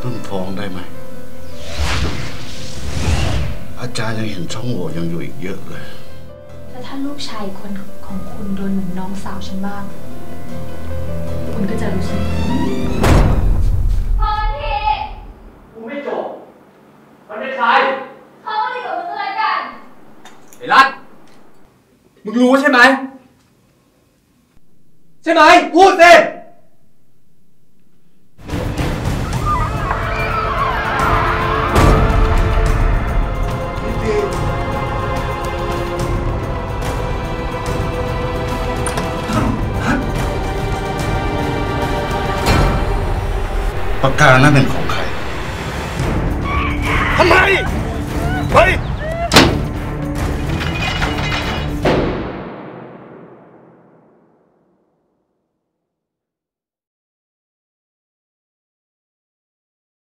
นุ่นฟ้องได้ไหมอาจารย์ยังเห็นช่องโหว่ยังอยู่อีกเยอะเลยแล้วถ้าลูกชายคนของคุณโดนเหมือนน้องสาวฉันบ้างคุณก็จะรู้สึกพอทีกูไม่จบมันเป็นใครเขาไม่ได้กับมึงอะไรกันไอ้รัฐมึงรู้ใช่ไหมพูดสิปากกานั้นเป็นของใครทำไมเฮ้ย